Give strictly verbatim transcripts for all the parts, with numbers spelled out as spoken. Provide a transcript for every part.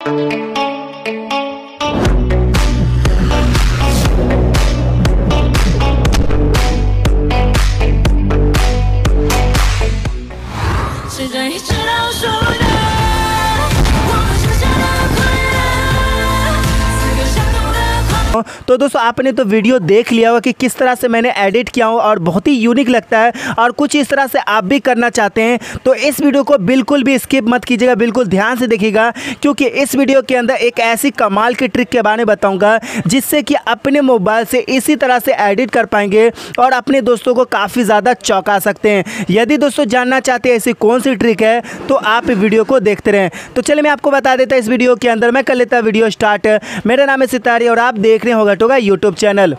谁让你知道说的，我们剩下的快乐，四个相同的狂。 तो दोस्तों आपने तो वीडियो देख लिया होगा कि किस तरह से मैंने एडिट किया हूँ और बहुत ही यूनिक लगता है और कुछ इस तरह से आप भी करना चाहते हैं तो इस वीडियो को बिल्कुल भी स्किप मत कीजिएगा, बिल्कुल ध्यान से देखिएगा क्योंकि इस वीडियो के अंदर एक ऐसी कमाल की ट्रिक के बारे में बताऊंगा जिससे कि अपने मोबाइल से इसी तरह से एडिट कर पाएंगे और अपने दोस्तों को काफ़ी ज़्यादा चौंका सकते हैं। यदि दोस्तों जानना चाहते हैं ऐसी कौन सी ट्रिक है तो आप वीडियो को देखते रहें। तो चलिए मैं आपको बता देता इस वीडियो के अंदर, मैं कर लेता वीडियो स्टार्ट। मेरा नाम है सितारी और आप देख रहे होगा टोगा यूट्यूब चैनल।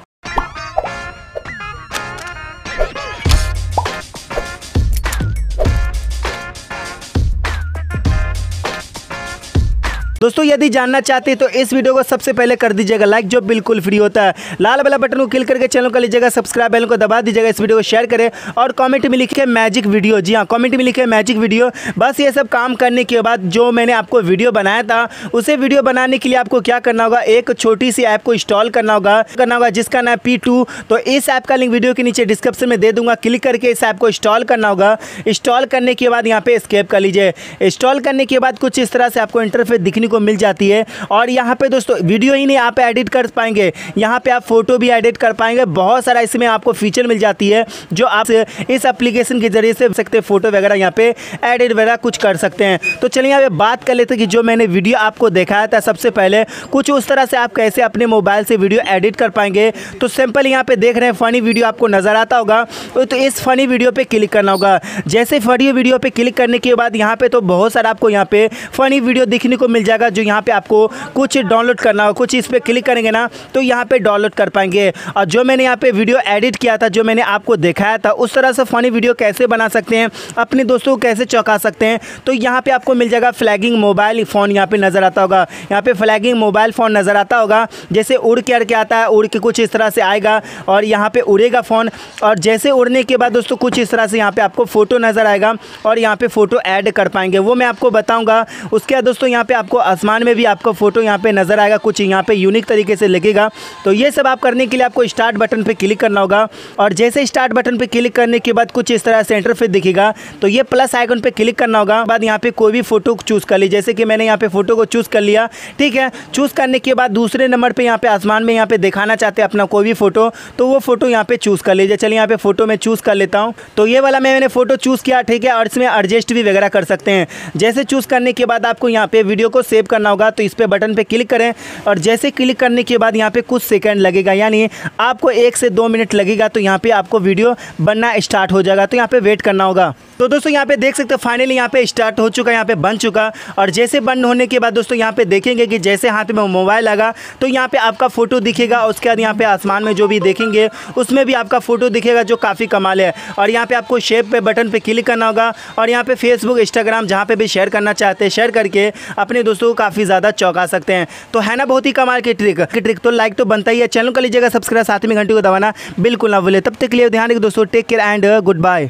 दोस्तों यदि जानना चाहते हैं तो इस वीडियो को सबसे पहले कर दीजिएगा लाइक, जो बिल्कुल फ्री होता है। लाल वाला बटन को क्लिक करके चैनल को लीजिएगा सब्सक्राइब, बेल को दबा दीजिएगा, इस वीडियो को शेयर करें और कमेंट में लिखे मैजिक वीडियो। जी हाँ, कमेंट में लिखे मैजिक वीडियो। बस ये सब काम करने के बाद जो मैंने आपको वीडियो बनाया था उसे वीडियो बनाने के लिए आपको क्या करना होगा, एक छोटी सी ऐप को इंस्टॉल करना होगा करना होगा जिसका नाम है पी टू। तो इस ऐप का लिंक वीडियो के नीचे डिस्क्रिप्शन में दे दूंगा, क्लिक करके इस ऐप को इंस्टॉल करना होगा। इंस्टॉल करने के बाद यहाँ पे एस्केप कर लीजिए। इंस्टॉल करने के बाद कुछ इस तरह से आपको इंटरफेस दिखने को मिल जाती है और यहाँ पे दोस्तों वीडियो ही नहीं आप एडिट कर पाएंगे, यहाँ पे आप फोटो भी एडिट कर पाएंगे। बहुत सारा इसमें आपको फीचर मिल जाती है जो आप इस एप्लीकेशन के जरिए से सकते फोटो वगैरह यहाँ पे एडिट वगैरह कुछ कर सकते हैं। तो चलिए यहाँ पे बात कर लेते हैं कि जो मैंने वीडियो आपको दिखाया था सबसे पहले कुछ उस तरह से आप कैसे अपने मोबाइल से वीडियो एडिट कर पाएंगे। तो सिंपल यहाँ पे देख रहे हैं फनी वीडियो आपको नजर आता होगा तो इस फनी वीडियो पे क्लिक करना होगा। जैसे फनी वीडियो पे क्लिक करने के बाद यहाँ पे तो बहुत सारा आपको यहाँ पे फनी वीडियो देखने को मिल जाएगा जो यहाँ पे आपको कुछ डाउनलोड करना हो, कुछ इस पे क्लिक करेंगे ना तो यहाँ पे डाउनलोड कर पाएंगे। और जो मैंने यहाँ पे वीडियो एडिट किया था, जो मैंने आपको दिखाया था उस तरह से फनी वीडियो कैसे बना सकते हैं, अपने दोस्तों को कैसे चौंका सकते हैं, तो यहाँ पे आपको मिल जाएगा फ्लैगिंग मोबाइल फ़ोन। यहाँ पे नज़र आता होगा, यहाँ पे फ्लैगिंग मोबाइल फ़ोन नज़र आता होगा। जैसे उड़ के के आता है, उड़ के कुछ इस तरह से आएगा और यहाँ पे उड़ेगा फ़ोन और जैसे उड़ने के बाद दोस्तों कुछ इस तरह से यहाँ पे आपको फ़ोटो नज़र आएगा और यहाँ पे फ़ोटो ऐड कर पाएंगे, वो मैं आपको बताऊँगा। उसके बाद दोस्तों यहाँ पे आपको आसमान में भी आपको फोटो यहाँ पे नजर आएगा, कुछ यहाँ पे यूनिक तरीके से लगेगा। तो ये सब आप करने के लिए आपको स्टार्ट बटन पे क्लिक करना होगा और जैसे स्टार्ट बटन पे क्लिक करने के बाद कुछ इस तरह से इंटरफेस दिखेगा तो ये प्लस आइकन पे क्लिक करना होगा। बाद यहाँ पे कोई भी फोटो चूज कर ली, जैसे कि मैंने यहाँ पे फोटो को चूज कर लिया। ठीक है, चूज करने के बाद दूसरे नंबर पे यहाँ पे आसमान में यहाँ पे दिखाना चाहते हैं अपना कोई भी फोटो तो वो फोटो यहाँ पे चूज कर लीजिए। चलिए यहाँ पे फोटो में चूज कर लेता हूँ। तो ये वाला मैंने फोटो चूज किया, ठीक है, और इसमें एडजस्ट भी वगैरह कर सकते हैं। जैसे चूज करने के बाद आपको यहाँ पे वीडियो को सेव करना होगा तो इस पे बटन पे क्लिक करें और जैसे क्लिक करने के बाद यहाँ पे कुछ सेकंड लगेगा, यानी आपको एक से दो मिनट लगेगा तो यहाँ पे आपको वीडियो बनना स्टार्ट हो जाएगा। तो यहाँ पे वेट करना होगा। तो दोस्तों यहाँ पे देख सकते हो फाइनली यहाँ पे स्टार्ट हो चुका है, यहाँ पे बन चुका। और जैसे बंद होने के बाद दोस्तों यहाँ पे देखेंगे कि जैसे हाथ में मोबाइल लगा तो यहाँ पे आपका फोटो दिखेगा। उसके बाद यहाँ पे आसमान में जो भी देखेंगे उसमें भी आपका फोटो दिखेगा जो काफ़ी कमाल है। और यहाँ पे आपको शेप पे बटन पे क्लिक करना होगा और यहाँ पे फेसबुक इंस्टाग्राम जहाँ पे भी शेयर करना चाहते हैं शेयर करके अपने दोस्तों को काफ़ी ज़्यादा चौंका सकते हैं। तो है ना बहुत ही कमाल की ट्रिक की ट्रिक तो लाइक तो बनता ही है, चैनल को लीजिएगा सब्सक्राइब, साथ में घंटे को दबाना बिल्कुल ना भूले। तब तक के लिए ध्यान रखिए दोस्तों, take care and good bye.